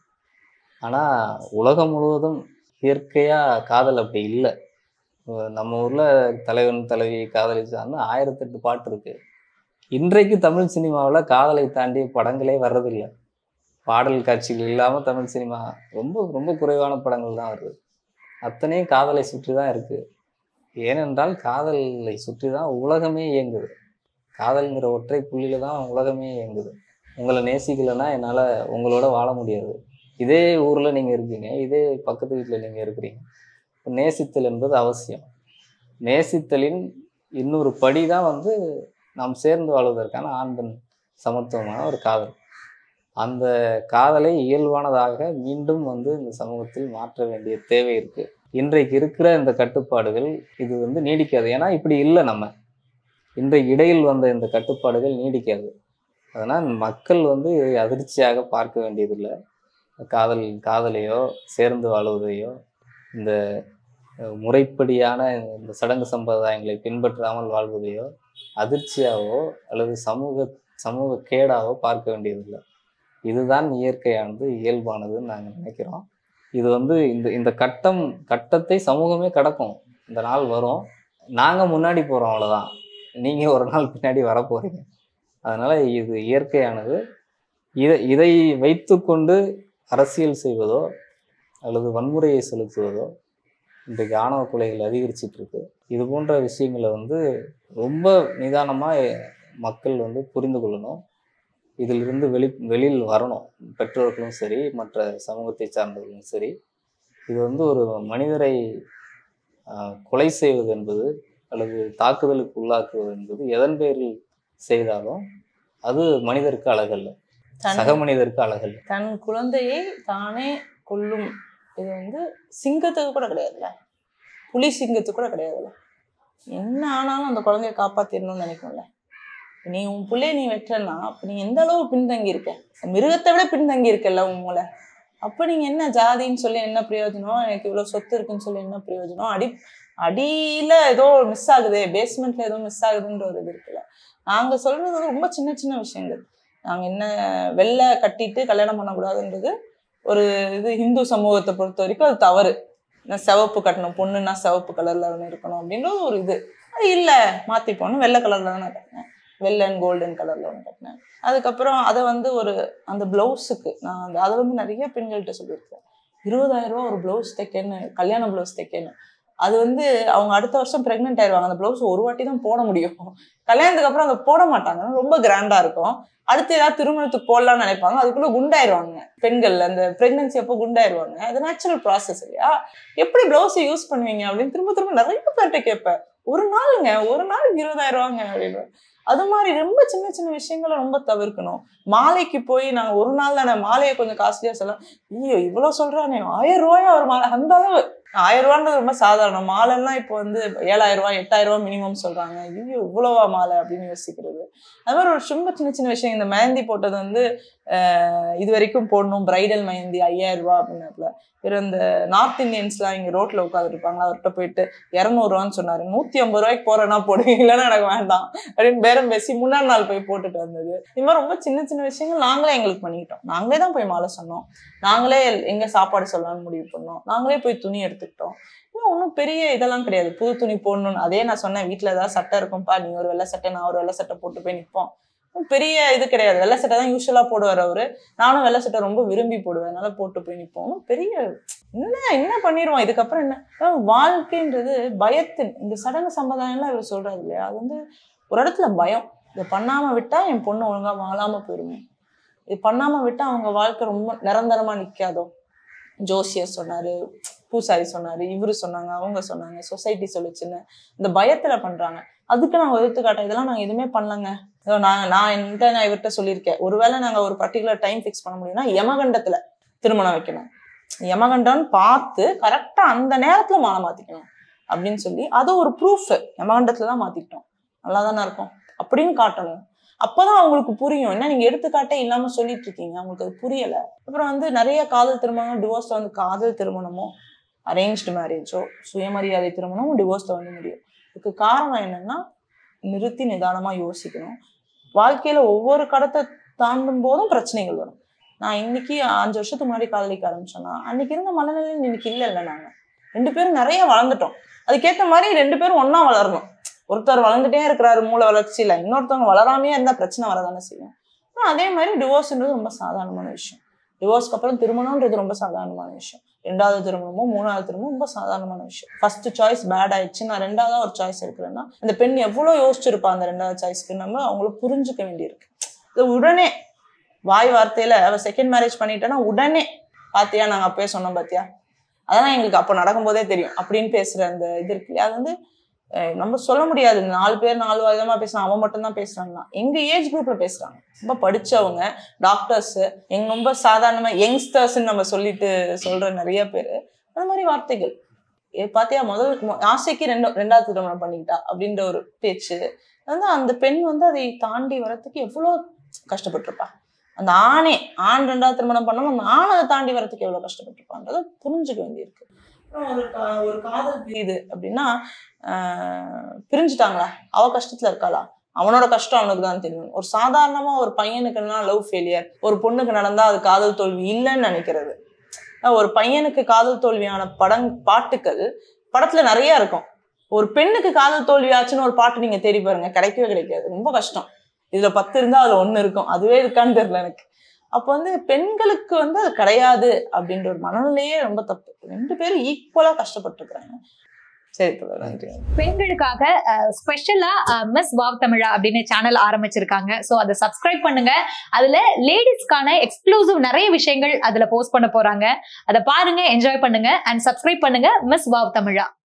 ஆனால் உலகம் முழுவதும் இயற்கையாக காதல் அப்படி இல்லை. நம்ம ஊரில் தலைவன் தலைவி காதலிச்சான்னு ஆயிரத்தெட்டு பாட்டு இருக்கு. இன்றைக்கு தமிழ் சினிமாவில் காதலை தாண்டிய படங்களே வர்றதில்லை. பாடல் காட்சிகள் இல்லாமல் தமிழ் சினிமா ரொம்ப ரொம்ப குறைவான படங்கள் தான் வருது. அத்தனையும் காதலை சுற்றி தான் இருக்குது. ஏனென்றால் காதலை சுற்றி தான் உலகமே இயங்குது. காதல்ங்கிற ஒற்றை புள்ளியில் தான் உலகமே இயங்குது. உங்களை நேசிக்கலைன்னா என்னால் உங்களோட வாழ முடியாது. இதே ஊரில் நீங்கள் இருக்கீங்க, இதே பக்கத்து வீட்டில் நீங்கள் இருக்கிறீங்க. நேசித்தல் என்பது அவசியம். நேசித்தலின் இன்னொரு படி தான் வந்து நாம் சேர்ந்து வாழ்வதற்கான ஆண் பெண் சமத்துவமான ஒரு காதல். அந்த காதலை இயல்பானதாக மீண்டும் வந்து இந்த சமூகத்தில் மாற்ற வேண்டிய தேவை இருக்குது. இன்றைக்கு இருக்கிற இந்த கட்டுப்பாடுகள் இது வந்து நீடிக்காது. ஏன்னா இப்படி இல்லை. நம்ம இன்றைக்கு இடையில் வந்த இந்த கட்டுப்பாடுகள் நீடிக்காது. அதனால் மக்கள் வந்து இதை அதிர்ச்சியாக பார்க்க வேண்டியதில்லை. காதல் காதலையோ சேர்ந்து வாழ்வதையோ இந்த முறைப்படியான இந்த சடங்கு சம்பிரதாயங்களை பின்பற்றாமல் வாழ்வதையோ அதிர்ச்சியாவோ அல்லது சமூக சமூக கேடாவோ பார்க்க வேண்டியதில்லை. இதுதான் இயற்கையானது, இயல்பானதுன்னு நாங்கள் நினைக்கிறோம். இது வந்து இந்த இந்த கட்டம் கட்டத்தை சமூகமே கடக்கும். இந்த நாள் வரும், நாங்கள் முன்னாடி போகிறோம், அவ்வளோதான். நீங்கள் ஒரு நாள் பின்னாடி வர போகிறீங்க. அதனால் இது இயற்கையானது. இதை இதை வைத்து கொண்டு அரசியல் செய்வதோ அல்லது வன்முறையை செலுத்துவதோ இன்றைக்கு ஆணவ கொலைகள் அதிகரிச்சிட்டு இருக்கு. இது போன்ற விஷயங்களை வந்து ரொம்ப நிதானமாக மக்கள் வந்து புரிந்து கொள்ளணும். இதிலிருந்து வெளி வெளியில் வரணும். பெற்றோர்களும் சரி, மற்ற சமூகத்தை சார்ந்தவர்களும் சரி. இது வந்து ஒரு மனிதரை கொலை செய்வது என்பது அல்லது தாக்குதலுக்கு உள்ளாக்குவது என்பது எதன் பேரில் செய்தாலும் அது மனிதருக்கு அழகல்ல, சக மனிதருக்கு அழகல்ல. தன் குழந்தையை தானே கொல்லும் இது வந்து சிங்கத்துக்கு கூட கிடையாதுல்ல, புலி சிங்கத்துக்கு கூட கிடையாதுல்ல. என்ன ஆனாலும் அந்த குழந்தைய காப்பாத்திடணும்னு நினைக்கும்ல. நீ உன் பிள்ளைய நீ வெட்டுறன்னா அப்ப நீ எந்த அளவு பின்தங்கி இருக்க, மிருகத்தை விட பின்தங்கி இருக்கல உன் மூளை. அப்ப நீங்க என்ன ஜாதின்னு சொல்லி என்ன பிரயோஜனம், எனக்கு இவ்வளவு சொத்து இருக்குன்னு சொல்லி என்ன பிரயோஜனம், அடி அடியில ஏதோ மிஸ் ஆகுது, பேஸ்மெண்ட்ல ஏதோ மிஸ் ஆகுதுன்ற ஒரு இது இருக்குல்ல. நாங்க சொல்றது வந்து ரொம்ப சின்ன சின்ன விஷயங்கள். நாங்க என்ன வெள்ளை கட்டிட்டு கல்யாணம் பண்ணக்கூடாதுன்றது ஒரு இது இந்து சமூகத்தை பொறுத்த வரைக்கும் அது தவறு. சிவப்பு கட்டணும், பொண்ணுன்னா சிவப்பு கலர்ல ஒன்று இருக்கணும் அப்படின்றது ஒரு இது. அது இல்லை, மாத்திப்போன்னு வெள்ளை கலர்ல தான் நான் கட்டினேன், வெள்ளை அண்ட் கோல்டன் கலர்ல ஒன்று கட்டினேன். அதுக்கப்புறம் அதை வந்து ஒரு அந்த பிளவுஸுக்கு நான் அந்த அதை வந்து நிறைய பெண்கள்கிட்ட சொல்லியிருக்கேன். இருபதாயிரம் ரூபா ஒரு பிளவுஸ் தைக்கன்னு, கல்யாண பிளவுஸ் தைக்கன்னு. அது வந்து அவங்க அடுத்த வருஷம் பிரெக்னென்ட் ஆயிடுவாங்க. அந்த பிளவுஸ் ஒரு வாட்டி தான் போட முடியும். கல்யாணத்துக்கு அப்புறம் அதை போட மாட்டாங்க, ரொம்ப கிராண்டா இருக்கும். அடுத்து ஏதாவது திருமணத்துக்கு போடலாம்னு நினைப்பாங்க, அதுக்குள்ள குண்டாயிருவாங்க பெண்கள். அந்த பிரெக்னன்சி அப்போ குண்டாயிருவாங்க. அது நேச்சுரல் ப்ராசஸ் இல்லையா. எப்படி பிளவுஸ் யூஸ் பண்ணுவீங்க அப்படின்னு திரும்ப திரும்ப நிறைய பேர்கிட்ட கேட்பேன். ஒரு நாளுங்க, ஒரு நாளுக்கு இருபதாயிரம் ரூபாங்க அப்படின்னு. அது மாதிரி ரொம்ப சின்ன சின்ன விஷயங்களை ரொம்ப தவிர்க்கணும். மாலைக்கு போய் நாங்க ஒரு நாள் தானே மாலையை கொஞ்சம் காஸ்ட்லியா சொல்லலாம். ஐயோ இவ்வளவு சொல்றானே, ஆயிரம் ரூபாயா ஒரு மாலை, அந்த அளவு. ஆயிரம் ரூபான்றது ரொம்ப சாதாரணம். மாலைன்னா இப்போ வந்து ஏழாயிரம் ரூபாய் எட்டாயிரம் ரூபாய் மினிமம் சொல்றாங்க. ஐயோ இவ்வளவா மாலை அப்படின்னு யோசிக்கிறது. அது மாதிரி ஒரு ரொம்ப சின்ன சின்ன விஷயம். இந்த மெஹந்தி போட்டது வந்து அஹ் இது வரைக்கும் போடணும், பிரைடல் மெஹந்தி ஐயாயிரம் ரூபாய் அப்படின்னாப்புல. வேற இந்த நார்த் இந்தியன்ஸ்லாம் இங்க ரோட்ல உட்காந்து இருப்பாங்க, அவர்கிட்ட போயிட்டு இரநூறுவான்னு சொன்னாரு. நூத்தி ஐம்பது ரூபாய்க்கு போறேன்னா போடுவீங்க, இல்லைன்னா எனக்கு வேண்டாம் அப்படின்னு பேரம் பேசி முன்னாள் நாள் போய் போட்டுட்டு வந்தது. இது மாதிரி ரொம்ப சின்ன சின்ன விஷயங்கள் நாங்களே எங்களுக்கு பண்ணிக்கிட்டோம். நாங்களே தான் போய் மாலை சொன்னோம், நாங்களே எங்க சாப்பாடு சொல்லலாம்னு முடிவு பண்ணோம், நாங்களே போய் துணி எடுத்துக்கிட்டோம். இன்னும் ஒன்றும் பெரிய இதெல்லாம் கிடையாது. புது துணி போடணும்னு அதே நான் சொன்னேன், வீட்டுல ஏதாவது சட்டை இருக்கும்பா, நீ ஒரு வெள்ளை சட்டை நான் ஒரு வெள்ளை சட்டை போட்டு போய் நிற்போம். பெரிய இது கிடையாது. வெள்ளை சட்டை தான் யூஸ்வலா போடுவார் அவரு, நானும் வெள்ளை சட்டை ரொம்ப விரும்பி போடுவேன், அதனால போட்டு போய் நிற்போம். பெரிய என்ன என்ன பண்ணிடுவோம். இதுக்கப்புறம் என்ன வாழ்க்கைன்றது பயத்தின் இந்த சடங்கு சம்பிரதாயம்லாம் இவர் சொல்றாரு இல்லையா, அது வந்து ஒரு இடத்துல பயம். இதை பண்ணாம விட்டா என் பொண்ணு ஒழுங்கா வாழாம போயிருமே, இது பண்ணாம விட்டா அவங்க வாழ்க்கை ரொம்ப நிரந்தரமா நிக்காதோ, ஜோசியர் சொன்னாரு, பூசாரி சொன்னாரு, இவரு சொன்னாங்க, அவங்க சொன்னாங்க, சொசைட்டி சொல்லுச்சுன்னு இந்த பயத்துல பண்றாங்க. அதுக்கு நாங்க எடுத்துக்காட்டோம், இதெல்லாம் நாங்க எதுவுமே பண்ணலங்க. நாங்க நான் என்கிட்ட நான் இவர்கிட்ட சொல்லியிருக்கேன், ஒருவேளை நாங்க ஒரு பர்டிகுலர் டைம் ஃபிக்ஸ் பண்ண முடியும்னா யமகண்டத்துல திருமணம் வைக்கணும், யமகண்டம்னு பார்த்து கரெக்டா அந்த நேரத்துல மாலை மாத்திக்கணும் அப்படின்னு சொல்லி அது ஒரு ப்ரூஃப். யமகண்டத்துல தான் மாத்திக்கிட்டோம், நல்லா தானே இருக்கும் அப்படின்னு காட்டணும். அப்பதான் அவங்களுக்கு புரியும். என்ன நீங்க எடுத்துக்காட்டே இல்லாம சொல்லிட்டு இருக்கீங்க, அவங்களுக்கு அது புரியல. அப்புறம் வந்து நிறைய காதல் திருமணம் டிவோர்ஸ்ல வந்து காதல் திருமணமோ அரேஞ்ச்டு மேரேஜோ சுயமரியாதை திருமணமும் டிவோர்ஸ்ல வந்து முடியும். இதுக்கு காரணம் என்னன்னா நிறுத்தி நிதானமா யோசிக்கணும். வாழ்க்கையில ஒவ்வொரு கடத்தை தாண்டும் போதும் பிரச்சனைகள் வரும். நான் இன்னைக்கு அஞ்சு வருஷத்துக்கு முன்னாடி காதலிக்க ஆரம்பிச்சோன்னா அன்னைக்கு இருந்த மனநிலையில் இன்னைக்கு இல்லை இல்லை நாங்க ரெண்டு பேரும் நிறைய வளர்ந்துட்டோம். அதுக்கேற்ற மாதிரி ரெண்டு பேரும் ஒன்னா வளரணும். ஒருத்தர் வளர்ந்துட்டே இருக்கிறாரு மூளை வளர்ச்சியில, இன்னொருத்தவங்க வளராமையே இருந்தா பிரச்சனை வரதானே செய்யும். அதே மாதிரி டிவோர்ஸ்ன்றது ரொம்ப சாதாரணமான விஷயம். டிவோர்ஸ்க்கு அப்புறம் திருமணம்ன்றது ரொம்ப சாதாரணமான விஷயம். ரெண்டாவது திருமணமோ மூணாவது திருமணம் ரொம்ப சாதாரணமான விஷயம். ஃபர்ஸ்ட் சாய்ஸ் பேட் ஆயிடுச்சு, நான் ரெண்டாவதா ஒரு சாய்ஸ் எடுக்கிறேன்னா அந்த பெண் எவ்வளவு யோசிச்சிருப்பா அந்த ரெண்டாவது சாய்ஸ்க்கு, நம்ம அவங்கள புரிஞ்சுக்க வேண்டியிருக்கு. இது உடனே வாய் வார்த்தையில அவ செகண்ட் மேரேஜ் பண்ணிட்டேன்னா உடனே பாத்தியா நாங்க அப்பயே சொன்னோம் பாத்தியா, அதெல்லாம் எங்களுக்கு அப்போ நடக்கும் போதே தெரியும் அப்படின்னு பேசுற அந்த இது இருக்கு இல்லையா, அது வந்து நம்ம சொல்ல முடியாது. நாலு பேர் நாலு விதமா பேசுறாங்க, அவன் மட்டும் தான் பேசுறாங்கன்னா எங்க ஏஜ் குரூப்ல பேசுறாங்க, ரொம்ப படிச்சவங்க, டாக்டர்ஸ், எங்க ரொம்ப சாதாரணமா யங்ஸ்டர்ஸ்ன்னு நம்ம சொல்லிட்டு சொல்ற நிறைய பேரு அந்த மாதிரி வார்த்தைகள். பாத்தியா முதல் ஆசைக்கு ரெண்டு ரெண்டாவது திருமணம் பண்ணிக்கிட்டா அப்படின்ற ஒரு பேச்சு வந்து அந்த பெண் வந்து அதை தாண்டி வரத்துக்கு எவ்வளவு கஷ்டப்பட்டிருப்பா. அந்த ஆணே ஆண் ரெண்டாவது திருமணம் பண்ணாலும் அந்த ஆண் அதை தாண்டி வரத்துக்கு எவ்வளவு கஷ்டப்பட்டிருப்பான்றதை புரிஞ்சுக்க வேண்டியிருக்கு. ஒரு ஒரு காதல் பிரியுது அப்படின்னா ஆஹ் பிரிஞ்சுட்டாங்களா, அவ கஷ்டத்துல இருக்காளா, அவனோட கஷ்டம் அவனுக்கு தான் தெரியும். ஒரு சாதாரணமா ஒரு பையனுக்குன்னா லவ் ஃபெயிலியர், ஒரு பொண்ணுக்கு நடந்தா அது காதல் தோல்வி இல்லைன்னு நினைக்கிறது. ஒரு பையனுக்கு காதல் தோல்வியான படம் பாட்டுக்கள் படத்துல நிறைய இருக்கும். ஒரு பெண்ணுக்கு காதல் தோல்வி ஆச்சுன்னு ஒரு பாட்டு நீங்க தேடி பாருங்க, கிடைக்கவே கிடைக்காது, ரொம்ப கஷ்டம். இதுல பத்து இருந்தா அதுல ஒண்ணு இருக்கும், அதுவே இருக்கான்னு தெரியல எனக்கு. அப்ப வந்து பெண்களுக்கு வந்து அது கிடையாது அப்படின்ற ஒரு மனநிலையே ரொம்ப தப்பு. ரெண்டு பேரும் ஈக்குவலா கஷ்டப்பட்டு இருக்காங்க. சரி, பெண்களுக்காக ஸ்பெஷலா மிஸ் வாவ் தமிழா அப்படின்னு சேனல் ஆரம்பிச்சிருக்காங்க. சோ அதை சப்ஸ்கிரைப் பண்ணுங்க. அதுல லேடிஸ்க்கான எக்ஸ்க்ளூசிவ் நிறைய விஷயங்கள் அதுல போஸ்ட் பண்ண போறாங்க. அதை பாருங்க, என்ஜாய் பண்ணுங்க அண்ட் சப்ஸ்கிரைப் பண்ணுங்க மிஸ் வாவ் தமிழா.